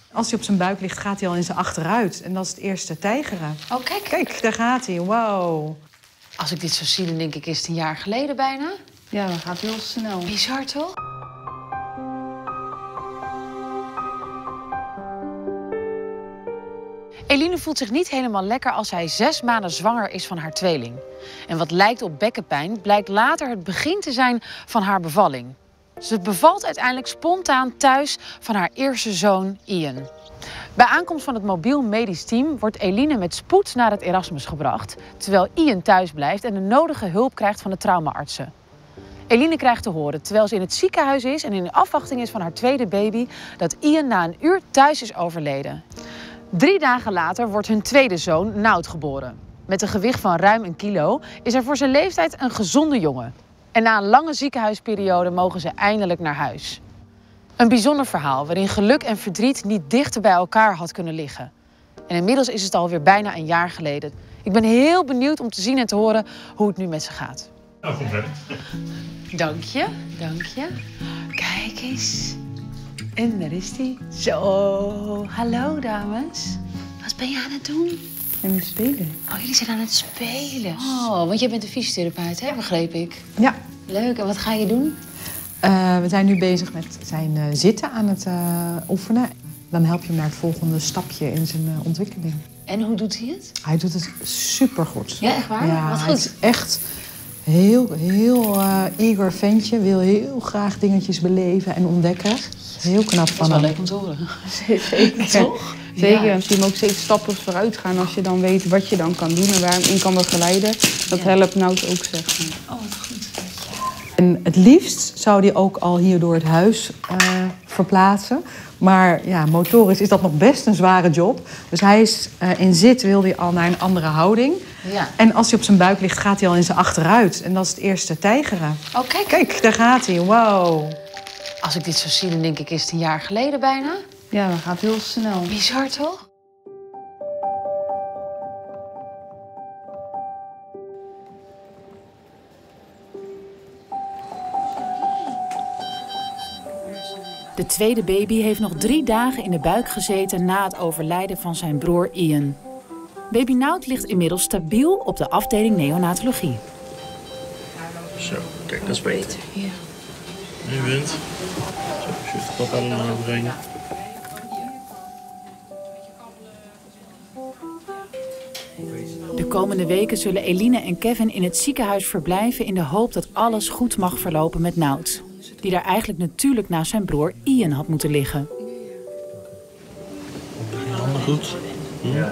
Als hij op zijn buik ligt, gaat hij al in zijn achteruit. En dat is het eerste tijgeren. Oh, kijk. Kijk, daar gaat hij. Wow. Als ik dit zo zie, dan denk ik, is het een jaar geleden bijna? Ja, dat gaat heel snel. Bizar, toch? Eline voelt zich niet helemaal lekker als zij 6 maanden zwanger is van haar tweeling. En wat lijkt op bekkenpijn, blijkt later het begin te zijn van haar bevalling. Ze bevalt uiteindelijk spontaan thuis van haar eerste zoon, Ian. Bij aankomst van het mobiel medisch team wordt Eline met spoed naar het Erasmus gebracht, terwijl Ian thuis blijft en de nodige hulp krijgt van de traumaartsen. Eline krijgt te horen, terwijl ze in het ziekenhuis is en in afwachting is van haar tweede baby, dat Ian na een uur thuis is overleden. 3 dagen later wordt hun tweede zoon, Nout, geboren. Met een gewicht van ruim 1 kilo is er voor zijn leeftijd een gezonde jongen. En na een lange ziekenhuisperiode mogen ze eindelijk naar huis. Een bijzonder verhaal waarin geluk en verdriet niet dichter bij elkaar had kunnen liggen. En inmiddels is het alweer bijna een jaar geleden. Ik ben heel benieuwd om te zien en te horen hoe het nu met ze gaat. Nou, kom verder. Dank je, dank je. Kijk eens. En daar is hij. Zo, hallo dames. Wat ben je aan het doen? En we spelen. Oh, jullie zijn aan het spelen. Oh, want jij bent een fysiotherapeut, hè, begreep ik. Ja. Leuk, en wat ga je doen? We zijn nu bezig met zijn zitten aan het oefenen. Dan help je hem naar het volgende stapje in zijn ontwikkeling. En hoe doet hij het? Hij doet het supergoed. Ja, echt waar? Ja, Wat hij goed. is echt heel eager ventje. Wil heel graag dingetjes beleven en ontdekken. Heel knap Dat is van wel hem. leuk om te horen. Zeker. Toch? Zeker, Ja. en zie je hem ook steeds stappen vooruit gaan als je dan weet wat je dan kan doen en waar je hem in kan begeleiden. Dat helpt Nout ook, zeg maar. Oh, wat goed. En het liefst zou hij ook al hier door het huis verplaatsen. Maar ja, motorisch is dat nog best een zware job. Dus hij is in zit, wil hij al naar een andere houding. Ja. En als hij op zijn buik ligt, gaat hij al in zijn achteruit. En dat is het eerste tijgeren. Oh, kijk. Kijk, daar gaat hij. Wow. Als ik dit zo zie, dan denk ik, is het een jaar geleden bijna? Ja, dat gaat heel snel. Bizar, toch? De tweede baby heeft nog 3 dagen in de buik gezeten na het overlijden van zijn broer Ian. Baby Nout ligt inmiddels stabiel op de afdeling neonatologie. Zo, kijk, dat is beter. Ja. Nu wint. Zo, shift de papa er nog overheen. De komende weken zullen Eline en Kevin in het ziekenhuis verblijven in de hoop dat alles goed mag verlopen met Nout. Die daar eigenlijk natuurlijk naast zijn broer Ian had moeten liggen. Je handen goed. Ja.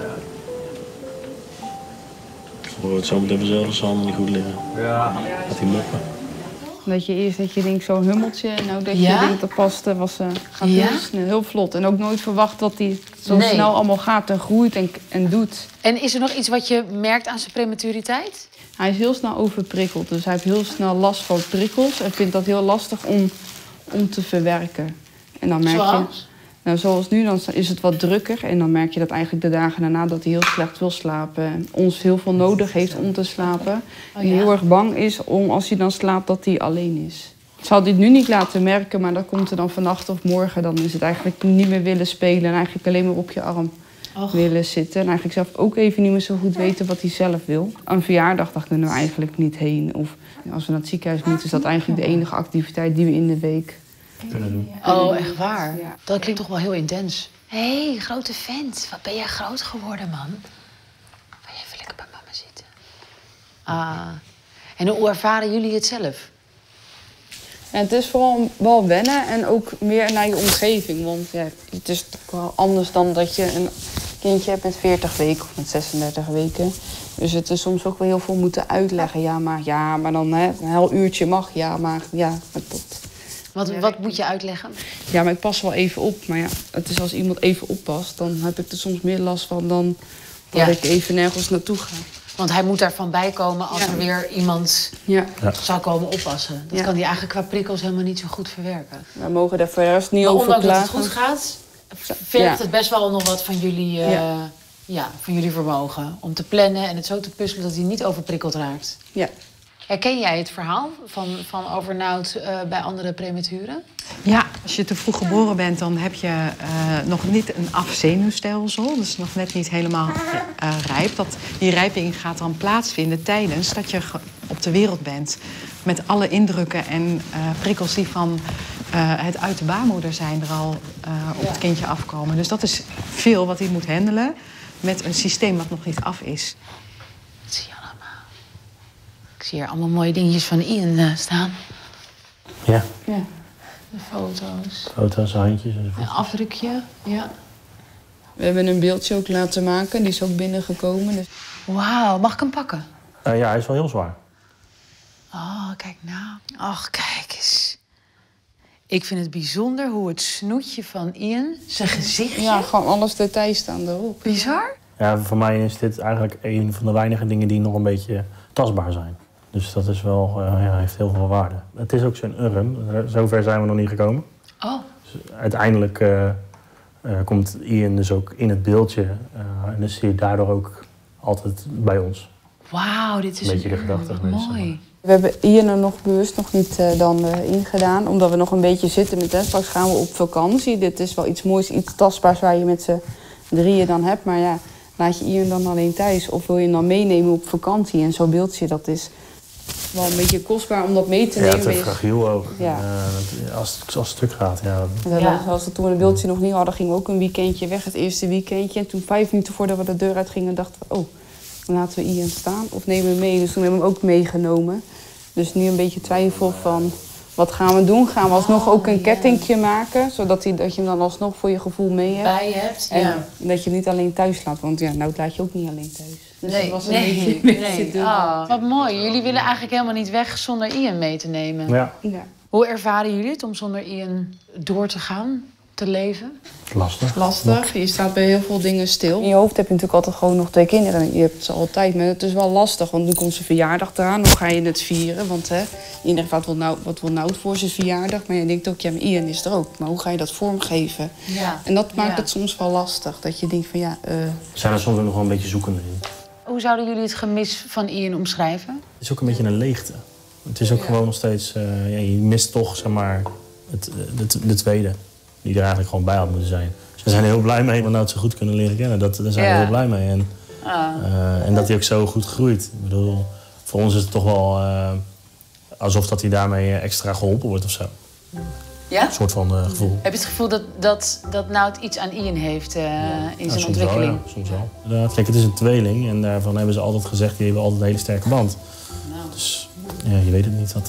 Voor het zo meteen vanzelf als zijn handen niet goed liggen. Ja. Gaat hij moppen. Dat je eerst dat je denkt zo'n hummeltje, nou dat Ja? je denkt dat past, gaat Ja? heel snel, heel vlot. En ook nooit verwacht dat hij zo Nee. snel allemaal gaat en groeit en doet. En is er nog iets wat je merkt aan zijn prematuriteit? Hij is heel snel overprikkeld, dus hij heeft heel snel last van prikkels en vindt dat heel lastig om te verwerken. En dan merk je, Zoals? nou, zoals nu, dan is het wat drukker en dan merk je dat eigenlijk de dagen daarna dat hij heel slecht wil slapen. En ons heel veel nodig heeft om te slapen. Oh, en ja? heel erg bang is om als hij dan slaapt dat hij alleen is. Ik zal dit nu niet laten merken, maar dat komt er dan vannacht of morgen. Dan is het eigenlijk niet meer willen spelen en eigenlijk alleen maar op je arm willen zitten. En eigenlijk zelf ook even niet meer zo goed weten wat hij zelf wil. Aan een verjaardag daar kunnen we eigenlijk niet heen. Of als we naar het ziekenhuis moeten, is dat eigenlijk de enige activiteit die we in de week Kunnen doen. Oh, echt waar? Ja. Dat klinkt toch wel heel intens. Hé, hey, grote vent. Wat ben jij groot geworden, man. Wil je even lekker bij mama zitten? Ah. En hoe ervaren jullie het zelf? En het is vooral wel wennen en ook meer naar je omgeving. Want ja, het is toch wel anders dan dat je een kindje hebt met 40 weken of met 36 weken. Dus het is soms ook wel heel veel moeten uitleggen. Ja, maar dan hè, een heel uurtje mag. Ja, maar Wat moet je uitleggen? ja, maar ik pas wel even op. Maar ja, het is als iemand even oppast, dan heb ik er soms meer last van dan dat Ja. ik even nergens naartoe ga. Want hij moet daarvan bijkomen als Ja. er weer iemand Ja, zou komen oppassen. Dat Ja. kan hij eigenlijk qua prikkels helemaal niet zo goed verwerken. we mogen daar voor de rest niet Maar over ondanks dat het klagen. goed gaat, vergt Ja. het best wel nog wat van jullie, van jullie vermogen. Om te plannen en het zo te puzzelen dat hij niet overprikkeld raakt. Ja. Herken jij het verhaal van overnoud bij andere prematuren? Ja, als je te vroeg geboren bent, dan heb je nog niet een afzenuwstelsel. Dus nog net niet helemaal rijp. Die rijping gaat dan plaatsvinden tijdens dat je op de wereld bent. Met alle indrukken en prikkels die van het uit de baarmoeder zijn er al op het kindje afkomen. Dus dat is veel wat hij moet handelen met een systeem wat nog niet af is. Wat zie je allemaal? Ik zie hier allemaal mooie dingetjes van Ian staan. Ja. Ja. De foto's. Foto's, handjes enzovoort. Een afdrukje, ja. We hebben een beeldje ook laten maken, die is ook binnengekomen. Dus... Wauw, mag ik hem pakken? Ja, hij is wel heel zwaar. Oh, kijk nou. Ach, kijk eens. Ik vind het bijzonder hoe het snoetje van Ian, zijn gezichtje... Ja, gewoon alles details staan erop. Bizar? Ja, voor mij is dit eigenlijk een van de weinige dingen die nog een beetje tastbaar zijn. Dus dat is wel, heeft heel veel waarde. Het is ook zijn urn. Zover zijn we nog niet gekomen. Oh. Dus uiteindelijk komt Ian dus ook in het beeldje. En dan zie je daardoor ook altijd bij ons. Wauw, dit is een beetje de gedachte geweest. mooi. We hebben Ian er nog bewust nog niet ingedaan, omdat we nog een beetje zitten met... Straks gaan we op vakantie. Dit is wel iets moois, iets tastbaars waar je met z'n drieën dan hebt. Maar ja, laat je Ian dan alleen thuis of wil je hem dan meenemen op vakantie? En zo'n beeldje, dat is wel een beetje kostbaar om dat mee te nemen. Ja, te fragiel ook. Ja. Als het stuk gaat, ja. Als we toen we het beeldje nog niet hadden, gingen we ook een weekendje weg. Het eerste weekendje. En toen 5 minuten voordat we de deur uit gingen, dachten we... oh, dan laten we Ian staan of nemen we hem mee. Dus toen hebben we hem ook meegenomen. Dus nu een beetje twijfel van... wat gaan we doen? Gaan we alsnog ook een kettingje maken? Zodat dat je hem dan alsnog voor je gevoel mee hebt. Bij je hebt, En ja. dat je hem niet alleen thuis laat. Want ja, nou laat je ook niet alleen thuis. Dus Nee, dat was een nee. beetje dubbel. Ah, wat mooi. Jullie willen eigenlijk helemaal niet weg zonder Ian mee te nemen. Ja, Ja. Hoe ervaren jullie het om zonder Ian door te gaan, te leven? lastig. Lastig. Je staat bij heel veel dingen stil. In je hoofd heb je natuurlijk altijd gewoon nog 2 kinderen. En je hebt ze altijd. Maar het is wel lastig. Want nu komt zijn verjaardag eraan. Hoe ga je het vieren? Want iedereen gaat wat wil Nout voor zijn verjaardag. Maar je denkt ook, ja, maar Ian is er ook. Maar hoe ga je dat vormgeven? Ja. En dat maakt het soms wel lastig. Dat je denkt van ja... We zijn er soms ook nog wel een beetje zoekende in. Hoe zouden jullie het gemis van Ian omschrijven? Het is ook een beetje een leegte. Het is ook gewoon nog steeds... je mist toch, zeg maar, de tweede. Die er eigenlijk gewoon bij had moeten zijn. Dus we zijn er heel blij mee dat we Nout zo goed kunnen leren kennen. Daar zijn we heel blij mee. En dat hij ook zo goed groeit. Ik bedoel, voor ons is het toch wel alsof dat hij daarmee extra geholpen wordt of zo. Ja? Een soort van gevoel. Heb je het gevoel dat Nout iets aan Ian heeft in zijn soms ontwikkeling? wel, ja, soms wel. Inderdaad, kijk, het is een tweeling en daarvan hebben ze altijd gezegd... die hebben altijd een hele sterke band. Nou. Dus ja, je weet het niet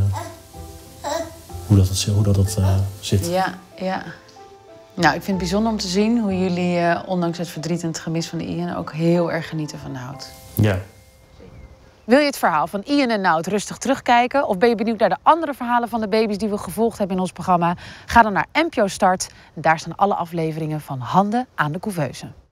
hoe dat zit. Ja, ja. Nou, ik vind het bijzonder om te zien hoe jullie, ondanks het verdriet en het gemis van Ian, ook heel erg genieten van Nout. Ja. Wil je het verhaal van Ian en Nout rustig terugkijken? Of ben je benieuwd naar de andere verhalen van de baby's die we gevolgd hebben in ons programma? Ga dan naar NPO Start. Daar staan alle afleveringen van Handen aan de Couveuse.